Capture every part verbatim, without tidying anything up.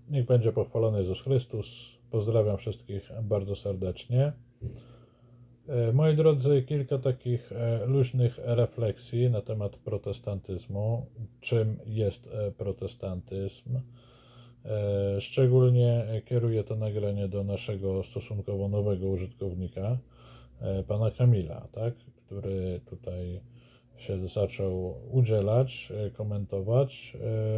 Niech będzie pochwalony Jezus Chrystus. Pozdrawiam wszystkich bardzo serdecznie. Moi drodzy, kilka takich luźnych refleksji na temat protestantyzmu. Czym jest protestantyzm? Szczególnie kieruję to nagranie do naszego stosunkowo nowego użytkownika, pana Kamila, tak? Który tutaj się zaczął udzielać, komentować.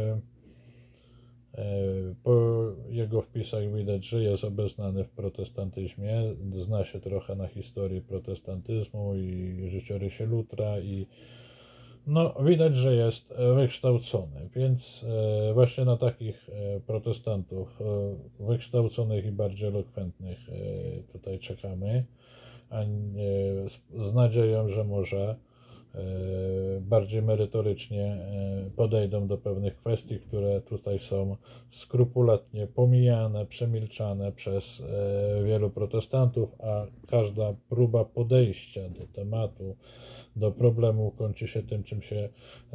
Po jego wpisach widać, że jest obeznany w protestantyzmie, zna się trochę na historii protestantyzmu i życiorysie Lutra i no widać, że jest wykształcony, więc właśnie na takich protestantów wykształconych i bardziej elokwentnych tutaj czekamy, z nadzieją, że może bardziej merytorycznie podejdą do pewnych kwestii, które tutaj są skrupulatnie pomijane, przemilczane przez wielu protestantów, a każda próba podejścia do tematu, do problemu kończy się tym, czym się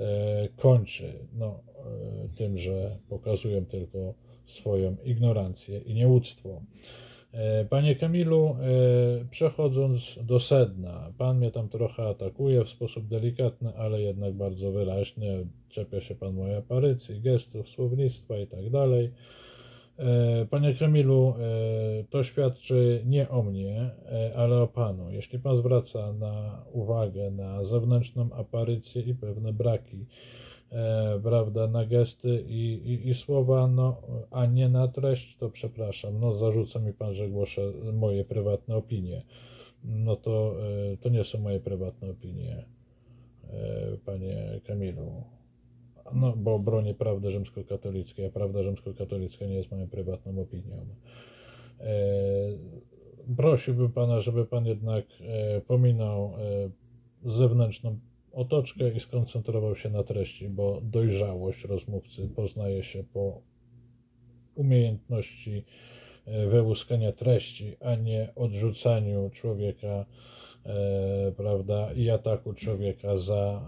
kończy. No, tym, że pokazują tylko swoją ignorancję i nieuctwo. Panie Kamilu, przechodząc do sedna, pan mnie tam trochę atakuje w sposób delikatny, ale jednak bardzo wyraźny. Czepia się pan mojej aparycji, gestów, słownictwa i tak dalej. Panie Kamilu, to świadczy nie o mnie, ale o panu. Jeśli pan zwraca na uwagę na zewnętrzną aparycję i pewne braki, E, prawda, na gesty i, i, i słowa, no, a nie na treść, to przepraszam, no zarzuca mi pan, że głoszę moje prywatne opinie. No to, e, to nie są moje prywatne opinie, e, panie Kamilu. No, bo bronię prawdy rzymskokatolickiej, a prawda rzymskokatolicka nie jest moją prywatną opinią. E, prosiłbym pana, żeby pan jednak e, pominął e, zewnętrzną otoczkę i skoncentrował się na treści, bo dojrzałość rozmówcy poznaje się po umiejętności wyłuskania treści, a nie odrzucaniu człowieka, e, prawda, i ataku człowieka za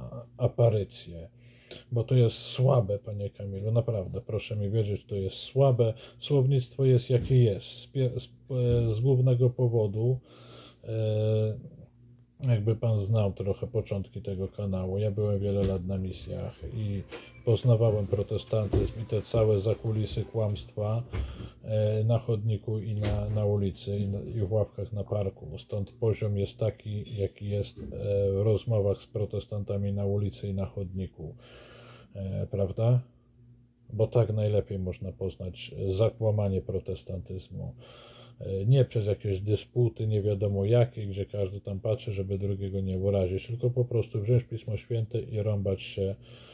aparycję. Bo to jest słabe, panie Kamilu, naprawdę, proszę mi wierzyć, to jest słabe. Słownictwo jest jakie jest, z, z, z głównego powodu, e, jakby pan znał trochę początki tego kanału. Ja byłem wiele lat na misjach i poznawałem protestantyzm i te całe zakulisy kłamstwa na chodniku i na, na ulicy i, na, i w ławkach na parku. Stąd poziom jest taki, jaki jest w rozmowach z protestantami na ulicy i na chodniku. Prawda? Bo tak najlepiej można poznać zakłamanie protestantyzmu. Nie przez jakieś dysputy, nie wiadomo jakie, gdzie każdy tam patrzy, żeby drugiego nie urazić, tylko po prostu wziąć Pismo Święte i rąbać się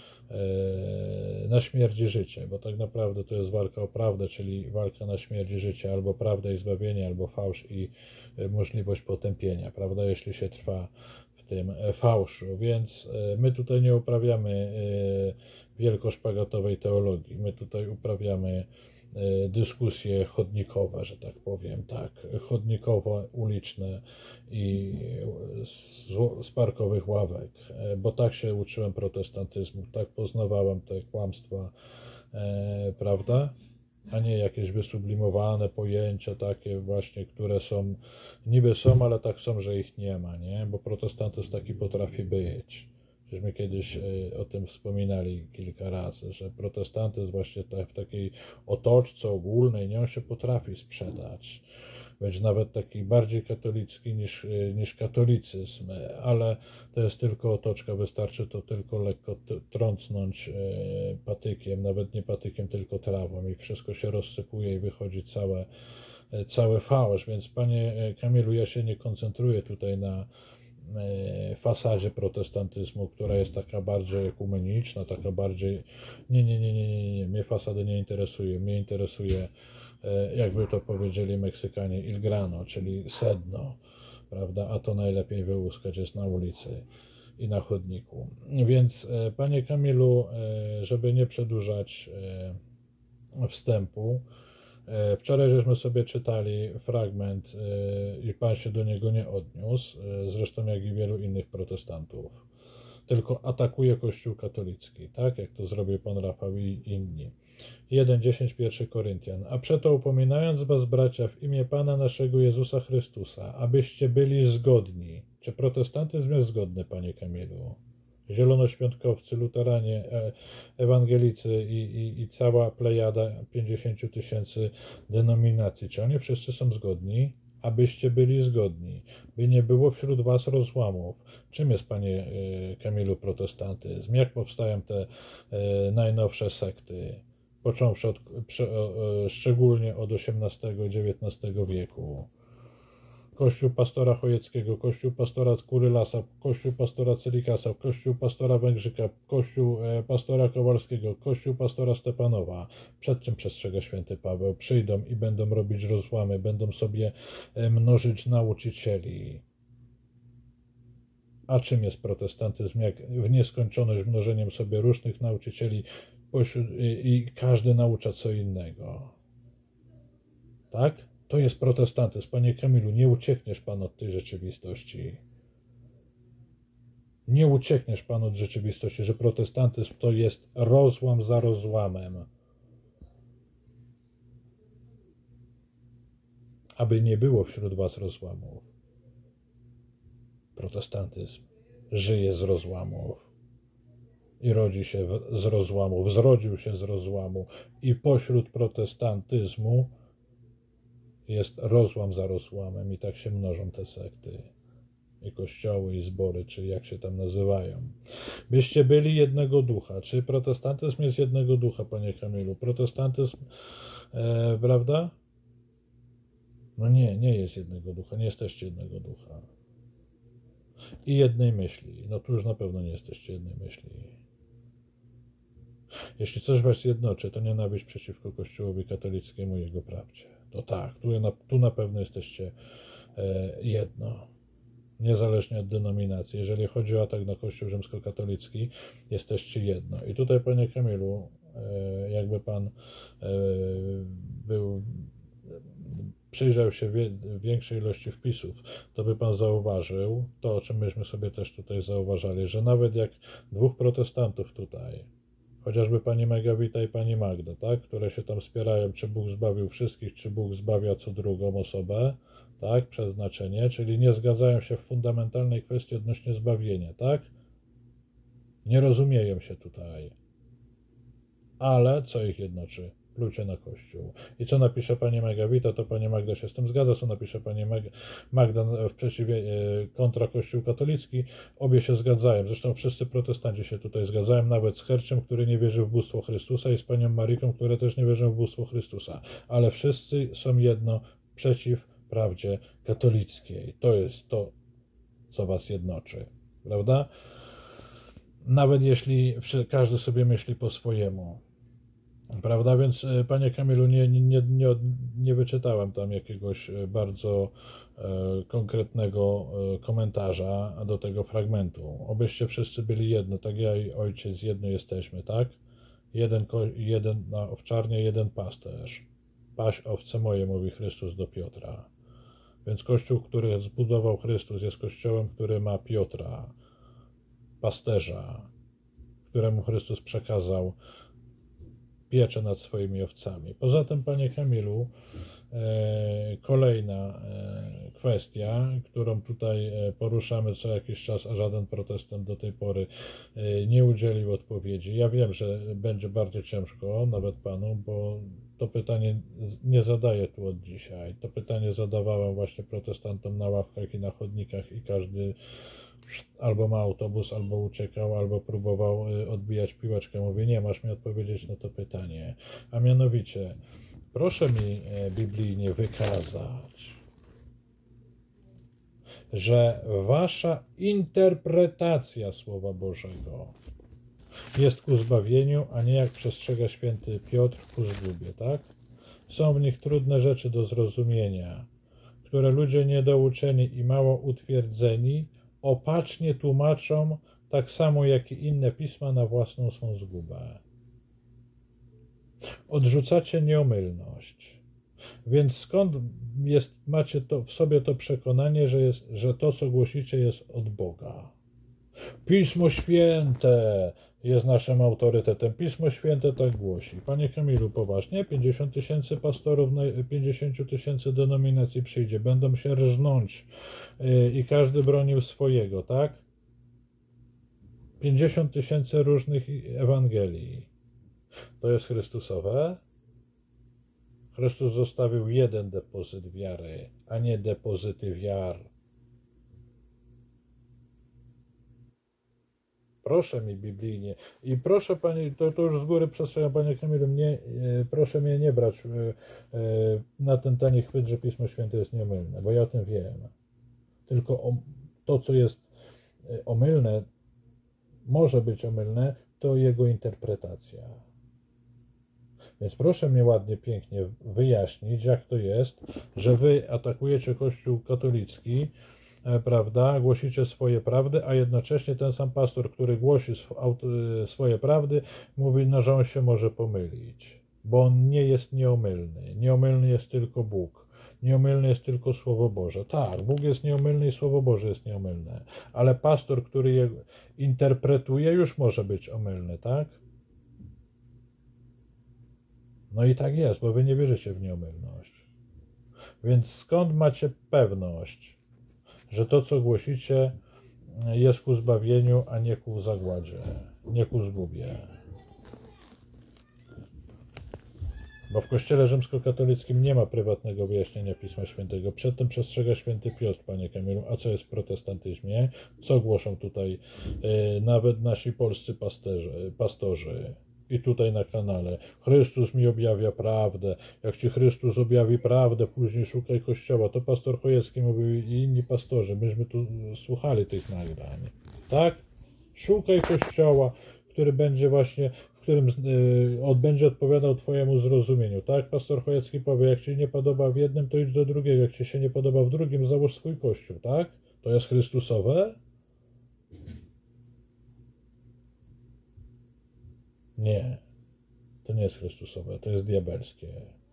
na śmierć i życie, bo tak naprawdę to jest walka o prawdę, czyli walka na śmierć i życie, albo prawda i zbawienie, albo fałsz i możliwość potępienia, prawda, jeśli się trwa w tym fałszu, więc my tutaj nie uprawiamy wielkoszpagatowej teologii, my tutaj uprawiamy dyskusje chodnikowe, że tak powiem, tak, chodnikowe, uliczne i z, z parkowych ławek, bo tak się uczyłem protestantyzmu, tak poznawałem te kłamstwa, e, prawda, a nie jakieś wysublimowane pojęcia takie właśnie, które są, niby są, ale tak są, że ich nie ma, nie, bo protestantyzm taki potrafi być. Żeśmy kiedyś o tym wspominali kilka razy, że protestantyzm właśnie tak, w takiej otoczce ogólnej, nie, on się potrafi sprzedać. Być nawet taki bardziej katolicki niż, niż katolicyzm, ale to jest tylko otoczka, wystarczy to tylko lekko trącnąć patykiem, nawet nie patykiem, tylko trawą i wszystko się rozsypuje i wychodzi całe, cały fałsz. Więc panie Kamilu, ja się nie koncentruję tutaj na fasadzie protestantyzmu, która jest taka bardziej ekumeniczna, taka bardziej... Nie, nie, nie, nie, nie, nie. Mnie fasady nie interesuje. Mnie interesuje, jakby to powiedzieli Meksykanie, il grano, czyli sedno, prawda? A to najlepiej wyłuskać jest na ulicy i na chodniku. Więc, panie Kamilu, żeby nie przedłużać wstępu, wczoraj żeśmy sobie czytali fragment i pan się do niego nie odniósł, zresztą jak i wielu innych protestantów. tylko atakuje Kościół katolicki, tak jak to zrobił pan Rafał i inni. jeden dziesięć, pierwszy Koryntian. A przeto upominając was, bracia, w imię Pana naszego Jezusa Chrystusa, abyście byli zgodni. Czy protestantyzm jest zgodny, panie Kamilu? Zielonoświątkowcy, luteranie, ewangelicy i, i, i cała plejada pięćdziesiąt tysięcy denominacji. Czy oni wszyscy są zgodni? Abyście byli zgodni, by nie było wśród was rozłamów. Czym jest, panie Kamilu, protestantyzm? Jak powstają te najnowsze sekty? Począwszy od, szczególnie od osiemnastego dziewiętnastego wieku. Kościół pastora Chojeckiego, kościół pastora Kurylasa, kościół pastora Celikasa, kościół pastora Węgrzyka, kościół pastora Kowalskiego, kościół pastora Stepanowa. Przed czym przestrzega święty Paweł? Przyjdą i będą robić rozłamy, będą sobie mnożyć nauczycieli. A czym jest protestantyzm? Jak w nieskończoność mnożeniem sobie różnych nauczycieli i każdy naucza co innego. Tak? To jest protestantyzm. Panie Kamilu, nie uciekniesz pan od tej rzeczywistości. Nie uciekniesz pan od rzeczywistości, że protestantyzm to jest rozłam za rozłamem. Aby nie było wśród was rozłamów. Protestantyzm żyje z rozłamów i rodzi się z rozłamów, zrodził się z rozłamu i pośród protestantyzmu jest rozłam za rozłamem i tak się mnożą te sekty i kościoły i zbory, czy jak się tam nazywają. Byście byli jednego ducha. Czy protestantyzm jest jednego ducha, panie Kamilu? Protestantyzm, e, prawda? No nie, nie jest jednego ducha, nie jesteście jednego ducha. I jednej myśli. No tu już na pewno nie jesteście jednej myśli. Jeśli coś was jednoczy, to nienawiść przeciwko Kościołowi katolickiemu i jego prawdzie. To tak, tu na, tu na pewno jesteście e, jedno. Niezależnie od denominacji. Jeżeli chodzi o atak na Kościół rzymskokatolicki, jesteście jedno. I tutaj, panie Kamilu, e, jakby pan e, był, przyjrzał się wie, większej ilości wpisów, to by pan zauważył to, o czym myśmy sobie też tutaj zauważali, że nawet jak dwóch protestantów tutaj, chociażby pani Megawita i pani Magda, tak, które się tam spierają, czy Bóg zbawił wszystkich, czy Bóg zbawia co drugą osobę, tak, przeznaczenie, czyli nie zgadzają się w fundamentalnej kwestii odnośnie zbawienia, tak? Nie rozumieją się tutaj. Ale co ich jednoczy? Plucie na Kościół. I co napisze pani Megawita, to pani Magda się z tym zgadza, co napisze pani Magda w przeciwie kontra Kościół katolicki, obie się zgadzają. Zresztą wszyscy protestanci się tutaj zgadzają, nawet z Herczem, który nie wierzy w bóstwo Chrystusa, i z panią Maryką, które też nie wierzą w bóstwo Chrystusa. Ale wszyscy są jedno przeciw prawdzie katolickiej. To jest to, co was jednoczy. Prawda? Nawet jeśli każdy sobie myśli po swojemu. Prawda? Więc, panie Kamilu, nie, nie, nie, nie wyczytałem tam jakiegoś bardzo e, konkretnego e, komentarza do tego fragmentu. Obyście wszyscy byli jedno, tak ja i ojciec jedno jesteśmy, tak? Jeden, jeden na owczarnię, jeden pasterz. Paś owce moje, mówi Chrystus do Piotra. Więc Kościół, który zbudował Chrystus, jest Kościołem, który ma Piotra, pasterza, któremu Chrystus przekazał pieczę nad swoimi owcami. Poza tym, panie Kamilu, e, kolejna e, kwestia, którą tutaj poruszamy co jakiś czas, a żaden protestant do tej pory e, nie udzielił odpowiedzi. Ja wiem, że będzie bardzo ciężko, nawet panu, bo to pytanie nie zadaję tu od dzisiaj. To pytanie zadawałem właśnie protestantom na ławkach i na chodnikach i każdy albo ma autobus, albo uciekał, albo próbował odbijać piłeczkę. Mówię, nie, masz mi odpowiedzieć na to pytanie. A mianowicie, proszę mi biblijnie wykazać, że wasza interpretacja Słowa Bożego jest ku zbawieniu, a nie jak przestrzega święty Piotr ku zgubie, tak? Są w nich trudne rzeczy do zrozumienia, które ludzie niedouczeni i mało utwierdzeni opacznie tłumaczą, tak samo jak i inne pisma, na własną swą zgubę. Odrzucacie nieomylność. Więc skąd jest, macie to, w sobie to przekonanie, że, jest, że to, co głosicie, jest od Boga? Pismo Święte jest naszym autorytetem. Pismo Święte tak głosi. Panie Kamilu, poważnie? pięćdziesiąt tysięcy pastorów, pięćdziesiąt tysięcy denominacji przyjdzie. Będą się rżnąć yy, i każdy bronił swojego, tak? pięćdziesiąt tysięcy różnych Ewangelii. To jest Chrystusowe? Chrystus zostawił jeden depozyt wiary, a nie depozyty wiar. Proszę mi biblijnie i proszę Pani, to, to już z góry przestrzegam Panie Kamilu, mnie, e, proszę mnie nie brać e, e, na ten tani chwyt, że Pismo Święte jest nieomylne, bo ja o tym wiem. Tylko o, to, co jest omylne, może być omylne, to jego interpretacja. Więc proszę mnie ładnie, pięknie wyjaśnić, jak to jest, że wy atakujecie Kościół katolicki, prawda, głosicie swoje prawdy, a jednocześnie ten sam pastor, który głosi swoje prawdy, mówi, no, że on się może pomylić, bo on nie jest nieomylny. Nieomylny jest tylko Bóg. Nieomylny jest tylko Słowo Boże. Tak, Bóg jest nieomylny i Słowo Boże jest nieomylne, ale pastor, który je interpretuje, już może być omylny, tak? No i tak jest, bo wy nie wierzycie w nieomylność. Więc skąd macie pewność, że to, co głosicie, jest ku zbawieniu, a nie ku zagładzie, nie ku zgubie? Bo w Kościele rzymskokatolickim nie ma prywatnego wyjaśnienia Pisma Świętego. Przed tym przestrzega święty Piotr, Panie Kamilu. A co jest w protestantyzmie? Co głoszą tutaj yy, nawet nasi polscy pasterzy, pastorzy? I tutaj na kanale. Chrystus mi objawia prawdę. Jak ci Chrystus objawi prawdę, później szukaj Kościoła. To pastor Chojecki mówił i inni pastorzy. Myśmy tu słuchali tych nagrań. Tak? Szukaj Kościoła, który będzie właśnie, w którym yy, on będzie odpowiadał twojemu zrozumieniu. Tak? Pastor Chojecki powie, jak ci nie podoba w jednym, to idź do drugiego. Jak ci się nie podoba w drugim, załóż swój Kościół. Tak? To jest Chrystusowe? Nie, to nie jest Chrystusowe, to jest diabelskie.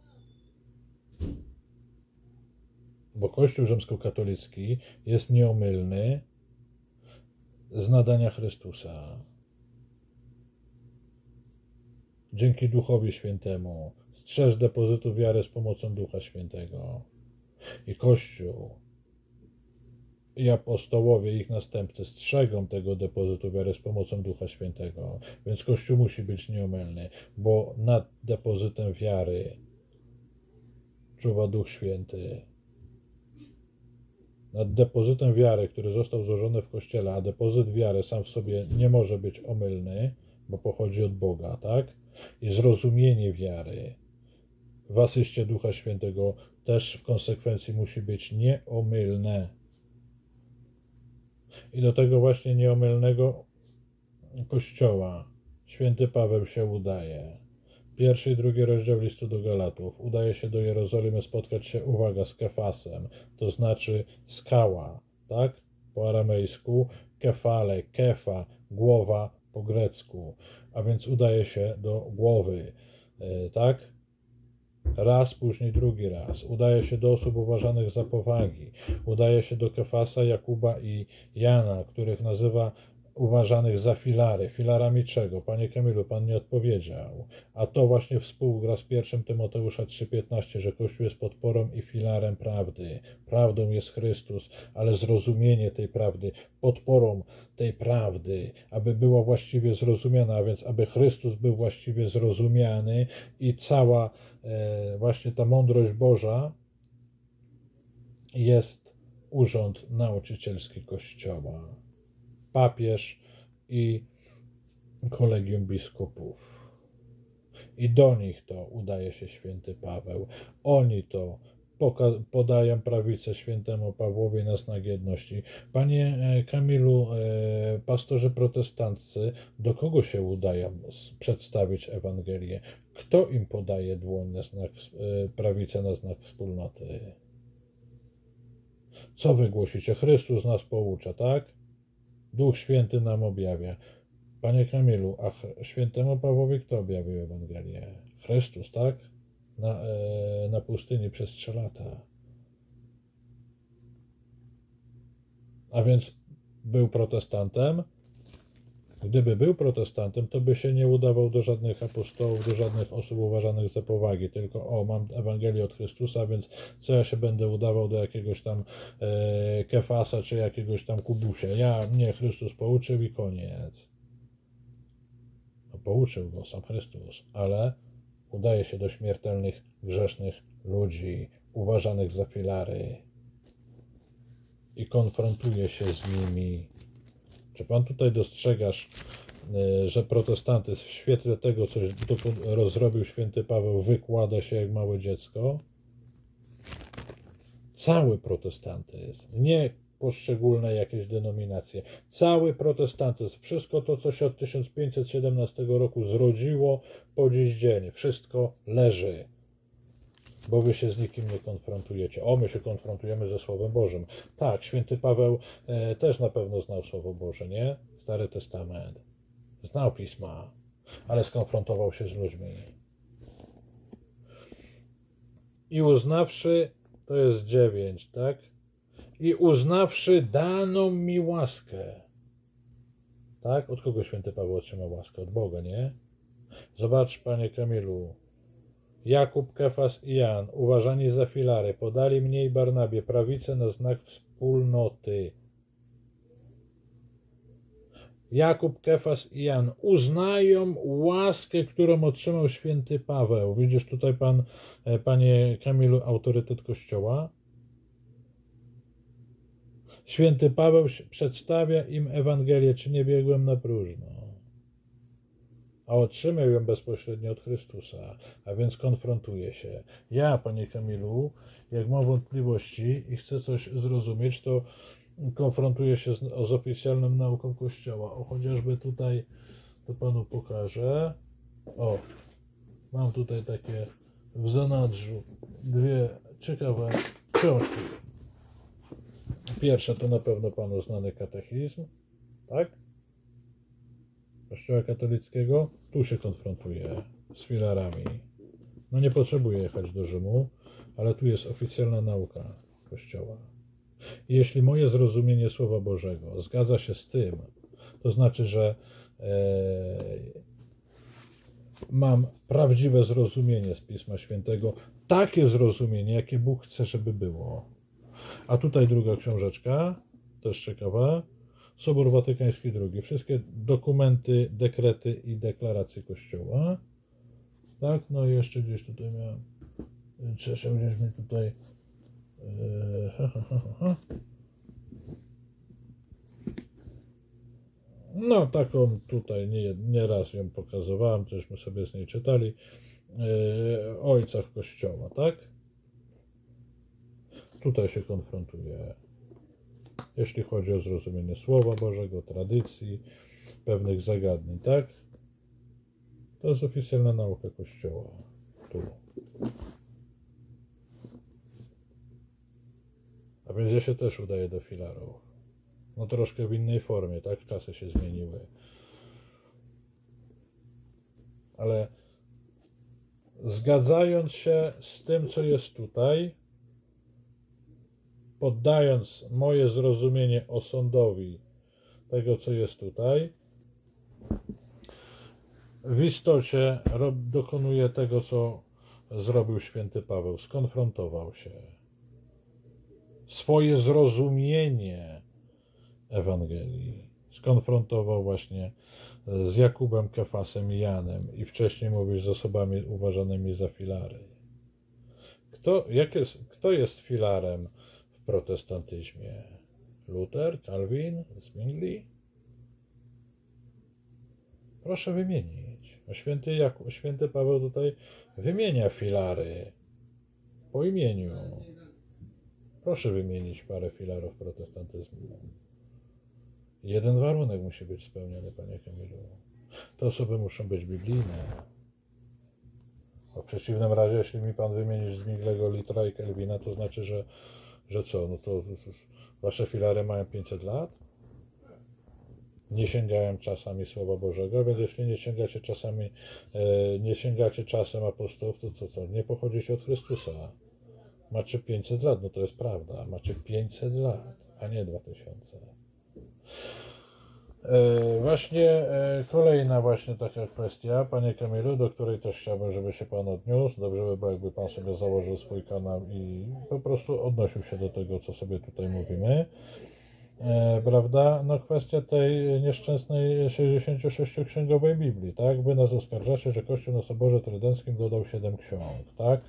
Bo Kościół rzymskokatolicki jest nieomylny z nadania Chrystusa. Dzięki Duchowi Świętemu strzeż depozytu wiary z pomocą Ducha Świętego. I Kościół i apostołowie, ich następcy strzegą tego depozytu wiary z pomocą Ducha Świętego. Więc Kościół musi być nieomylny, bo nad depozytem wiary czuwa Duch Święty. Nad depozytem wiary, który został złożony w Kościele, a depozyt wiary sam w sobie nie może być omylny, bo pochodzi od Boga, tak? I zrozumienie wiary w asyście Ducha Świętego też w konsekwencji musi być nieomylne. I do tego właśnie nieomylnego Kościoła święty Paweł się udaje. Pierwszy i drugi rozdział listu do Galatów. Udaje się do Jerozolimy spotkać się, uwaga, z Kefasem, to znaczy skała, tak? Po aramejsku, kefale, kefa, głowa po grecku. A więc udaje się do głowy, tak? Raz, później drugi raz. Udaje się do osób uważanych za powagi. Udaje się do Kefasa, Jakuba i Jana, których nazywa uważanych za filary. Filarami czego? Panie Kamilu, Pan nie odpowiedział. A to właśnie współgra z pierwszym Tymoteusza trzy piętnaście, że Kościół jest podporą i filarem prawdy. Prawdą jest Chrystus, ale zrozumienie tej prawdy, podporą tej prawdy, aby była właściwie zrozumiana, a więc aby Chrystus był właściwie zrozumiany i cała e, właśnie ta mądrość Boża jest urząd nauczycielski Kościoła. Papież i kolegium biskupów. I do nich to udaje się święty Paweł. Oni to podają prawicę świętemu Pawłowi na znak jedności. Panie Kamilu, pastorzy protestanccy, do kogo się udają przedstawić Ewangelię? Kto im podaje dłoń na znak, prawicę na znak wspólnoty? Co wy głosicie? Chrystus nas poucza, tak? Duch Święty nam objawia. Panie Kamilu, a świętemu Pawłowi kto objawił Ewangelię? Chrystus, tak? Na, e, na pustyni przez trzy lata. A więc był protestantem, Gdyby był protestantem, to by się nie udawał do żadnych apostołów, do żadnych osób uważanych za powagi, tylko o, mam Ewangelię od Chrystusa, więc co ja się będę udawał do jakiegoś tam e, Kefasa, czy jakiegoś tam Kubusia. Ja, mnie Chrystus pouczył i koniec. No, pouczył go sam Chrystus, ale udaje się do śmiertelnych, grzesznych ludzi, uważanych za filary i konfrontuje się z nimi. Czy pan tutaj dostrzegasz, że protestantyzm w świetle tego, co rozrobił święty Paweł, wykłada się jak małe dziecko? Cały protestantyzm, nie poszczególne jakieś denominacje, cały protestantyzm, wszystko to, co się od tysiąc pięćset siedemnastego roku zrodziło po dziś dzień, wszystko leży, bo wy się z nikim nie konfrontujecie. O, my się konfrontujemy ze Słowem Bożym. Tak, święty Paweł e, też na pewno znał Słowo Boże, nie? Stary Testament. Znał Pisma, ale skonfrontował się z ludźmi. I uznawszy, to jest dziewięć, tak? I uznawszy daną mi łaskę. Tak? Od kogo święty Paweł otrzymał łaskę? Od Boga, nie? Zobacz, panie Kamilu. Jakub, Kefas i Jan, uważani za filary, podali mnie i Barnabie prawicę na znak wspólnoty. Jakub, Kefas i Jan uznają łaskę, którą otrzymał święty Paweł. Widzisz tutaj, pan, panie Kamilu, autorytet Kościoła? Święty Paweł przedstawia im Ewangelię, czy nie biegłem na próżno. A otrzymał ją bezpośrednio od Chrystusa, a więc konfrontuje się. Ja, panie Kamilu, jak mam wątpliwości i chcę coś zrozumieć, to konfrontuję się z, z oficjalną nauką Kościoła. O, chociażby tutaj to panu pokażę. O, mam tutaj takie w zanadrzu dwie ciekawe książki. Pierwsza to na pewno panu znany katechizm, tak? Kościoła katolickiego. Tu się konfrontuje z filarami. No nie potrzebuję jechać do Rzymu, ale tu jest oficjalna nauka Kościoła. I jeśli moje zrozumienie Słowa Bożego zgadza się z tym, to znaczy, że e, mam prawdziwe zrozumienie z Pisma Świętego, takie zrozumienie, jakie Bóg chce, żeby było. A tutaj druga książeczka, też ciekawa, Sobór Watykański drugi, wszystkie dokumenty, dekrety i deklaracje Kościoła. Tak, no i jeszcze gdzieś tutaj miałem, trzeba gdzieś mi tutaj, yy, ha, ha, ha, ha. No taką tutaj nie, nie raz ją pokazywałem, cośmy sobie z niej czytali, yy, o ojcach Kościoła, tak? Tutaj się konfrontuje, jeśli chodzi o zrozumienie Słowa Bożego, tradycji, pewnych zagadnień, tak? To jest oficjalna nauka Kościoła. Tu. A więc ja się też udaję do filarów. No troszkę w innej formie, tak? Czasy się zmieniły. Ale zgadzając się z tym, co jest tutaj, poddając moje zrozumienie osądowi tego, co jest tutaj, w istocie dokonuje tego, co zrobił święty Paweł. Skonfrontował się. Swoje zrozumienie Ewangelii skonfrontował właśnie z Jakubem, Kefasem i Janem i wcześniej mówił z osobami uważanymi za filary. Kto, jak jest, kto jest filarem w protestantyzmie? Luther, Calvin, Zwingli? Proszę wymienić. Święty, Jakub, święty Paweł tutaj wymienia filary po imieniu. Proszę wymienić parę filarów protestantyzmu. Jeden warunek musi być spełniony, panie Kamilu. Te osoby muszą być biblijne. Bo w przeciwnym razie, jeśli mi pan wymienić Zwinglego, Luthera i Calvina, to znaczy, że, że co? No to, to, to wasze filary mają pięćset lat? Nie sięgają czasami Słowa Bożego, więc jeśli nie sięgacie czasami, e, nie sięgacie czasem apostołów, to co, co? Nie pochodzicie od Chrystusa. Macie pięćset lat, no to jest prawda. Macie pięćset lat, a nie dwa tysiące. E, właśnie e, kolejna właśnie taka kwestia, panie Kamilu, do której też chciałbym, żeby się pan odniósł. Dobrze by było, jakby pan sobie założył swój kanał i po prostu odnosił się do tego, co sobie tutaj mówimy. E, prawda? No kwestia tej nieszczęsnej sześćdziesięciosześcioksięgowej Biblii, tak? Wy nas oskarżacie, że Kościół na Soborze Trydenckim dodał siedem ksiąg, tak?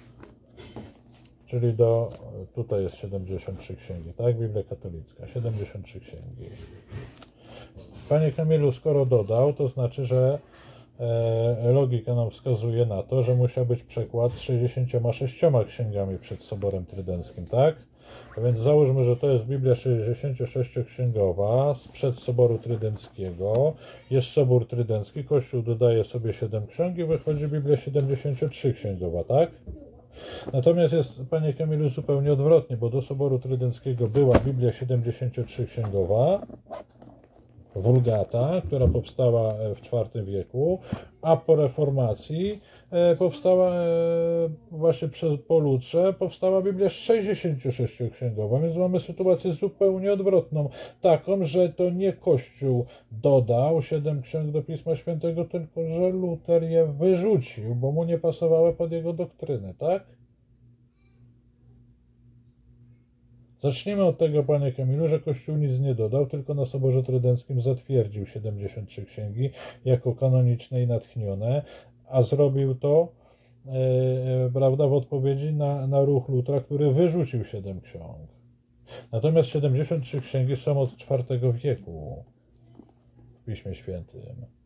Czyli do, tutaj jest siedemdziesiąt trzy księgi, tak? Biblia katolicka, siedemdziesiąt trzy księgi. Panie Kamilu, skoro dodał, to znaczy, że e, logika nam wskazuje na to, że musiał być przekład z sześćdziesięcioma sześcioma księgami przed Soborem Trydenckim, tak? A więc załóżmy, że to jest Biblia sześćdziesięciosześcioksięgowa sprzed Soboru Trydenckiego. Jest Sobór Trydencki, Kościół dodaje sobie siedem ksiąg i wychodzi Biblia siedemdziesięciotrzyksięgowa, tak? Natomiast jest, panie Kamilu, zupełnie odwrotnie, bo do Soboru Trydenckiego była Biblia siedemdziesięciotrzyksięgowa, Vulgata, która powstała w czwartym wieku, a po reformacji powstała właśnie przez, po Lutrze powstała Biblia sześćdziesięciosześcioksięgowa, więc mamy sytuację zupełnie odwrotną, taką, że to nie Kościół dodał siedem ksiąg do Pisma Świętego, tylko że Luter je wyrzucił, bo mu nie pasowały pod jego doktrynę, tak? Zacznijmy od tego, panie Kamilu, że Kościół nic nie dodał, tylko na Soborze Trydenckim zatwierdził siedemdziesiąt trzy księgi jako kanoniczne i natchnione, a zrobił to e, prawda, w odpowiedzi na, na ruch Lutra, który wyrzucił siedem ksiąg. Natomiast siedemdziesiąt trzy księgi są od czwartego wieku w Piśmie Świętym.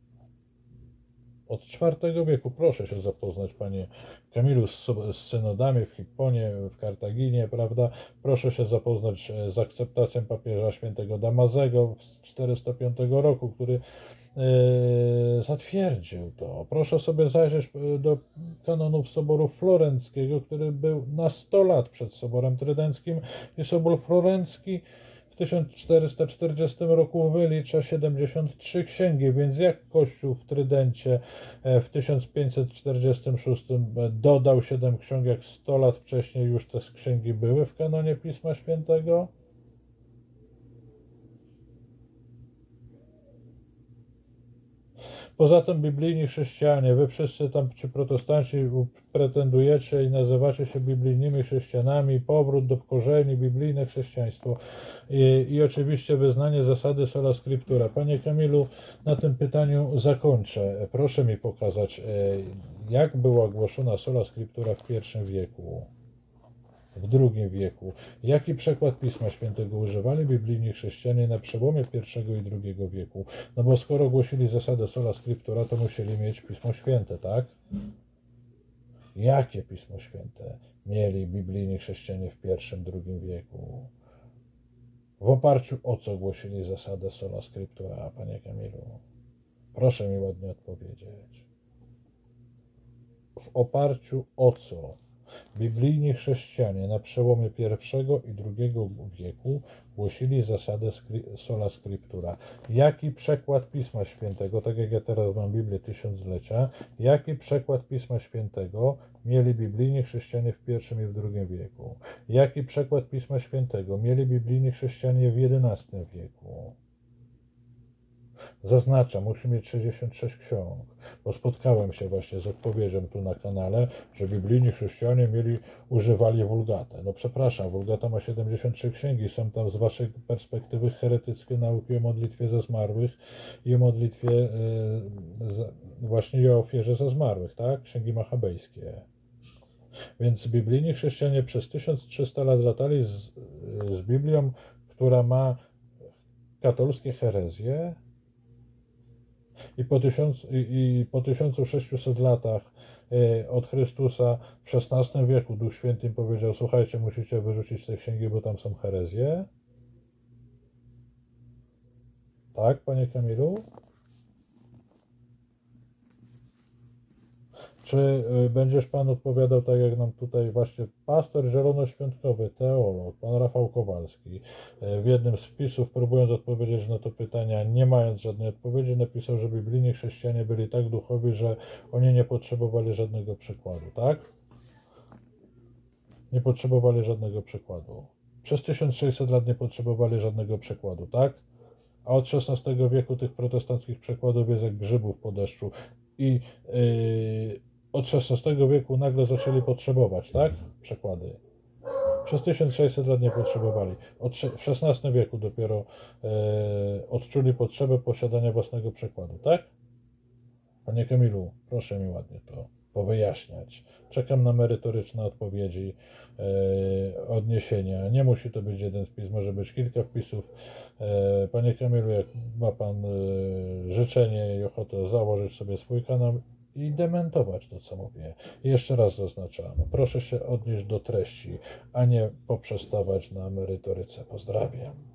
Od czwartego wieku, proszę się zapoznać, panie Kamilu, z, z synodami w Hipponie, w Kartaginie, prawda? Proszę się zapoznać z akceptacją papieża świętego Damazego z czterysta piątego roku, który yy, zatwierdził to. Proszę sobie zajrzeć do kanonów Soboru Florenckiego, który był na sto lat przed Soborem Trydenckim i Sobór Florencki w tysiąc czterysta czterdziestym roku wylicza siedemdziesiąt trzy księgi, więc jak Kościół w Trydencie w tysiąc pięćset czterdziestym szóstym dodał siedem ksiąg, jak sto lat wcześniej już te księgi były w kanonie Pisma Świętego? Poza tym biblijni chrześcijanie, wy wszyscy tam, czy protestanci, pretendujecie i nazywacie się biblijnymi chrześcijanami, powrót do korzeni, biblijne chrześcijaństwo i, i oczywiście wyznanie zasady sola scriptura. Panie Kamilu, na tym pytaniu zakończę. Proszę mi pokazać, jak była głoszona sola scriptura w pierwszym wieku, w drugim wieku. Jaki przekład Pisma Świętego używali biblijni chrześcijanie na przełomie pierwszego i drugiego wieku? No bo skoro głosili zasadę sola scriptura, to musieli mieć Pismo Święte, tak? Jakie Pismo Święte mieli biblijni chrześcijanie w pierwszym, drugim wieku? W oparciu o co głosili zasadę sola scriptura, panie Kamilu? Proszę mi ładnie odpowiedzieć. W oparciu o co biblijni chrześcijanie na przełomie pierwszego i drugiego wieku głosili zasadę sola scriptura? Jaki przekład Pisma Świętego, tak jak ja teraz mam Biblię Tysiąclecia, jaki przekład Pisma Świętego mieli biblijni chrześcijanie w pierwszym i w drugim wieku? Jaki przekład Pisma Świętego mieli biblijni chrześcijanie w jedenastym wieku? Zaznaczam, musi mieć sześćdziesiąt sześć ksiąg, bo spotkałem się właśnie z odpowiedzią tu na kanale, że biblijni chrześcijanie mieli, używali Vulgatę. No przepraszam, Vulgata ma siedemdziesiąt trzy księgi, są tam z waszej perspektywy heretyckie nauki o modlitwie za zmarłych i o modlitwie yy, za, właśnie i o ofierze za zmarłych, tak? Księgi machabejskie. Więc biblijni chrześcijanie przez tysiąc trzysta lat latali z, z Biblią, która ma katolickie herezje, I po, tysiąc, i po tysiąc sześciuset latach od Chrystusa w szesnastym wieku Duch Święty im powiedział: słuchajcie, musicie wyrzucić te księgi, bo tam są herezje. Tak, panie Kamilu? Czy będziesz pan odpowiadał tak, jak nam tutaj właśnie pastor zielonoświątkowy, teolog, pan Rafał Kowalski, w jednym z wpisów, próbując odpowiedzieć na to pytania, nie mając żadnej odpowiedzi, napisał, że biblijni chrześcijanie byli tak duchowi, że oni nie potrzebowali żadnego przykładu, tak? Nie potrzebowali żadnego przykładu. Przez tysiąc sześćset lat nie potrzebowali żadnego przykładu, tak? a od szesnastego wieku tych protestanckich przekładów jest jak grzybów po deszczu i yy, od szesnastego wieku nagle zaczęli potrzebować, tak? Przekłady. Przez tysiąc sześćset lat nie potrzebowali. Od w szesnastym wieku dopiero e, odczuli potrzebę posiadania własnego przekładu, tak? Panie Kamilu, proszę mi ładnie to powyjaśniać. Czekam na merytoryczne odpowiedzi, e, odniesienia. Nie musi to być jeden wpis, może być kilka wpisów. E, Panie Kamilu, jak ma Pan e, życzenie i ochotę założyć sobie swój kanał i dementować to, co mówię. I jeszcze raz zaznaczam, proszę się odnieść do treści, a nie poprzestawać na merytoryce. Pozdrawiam.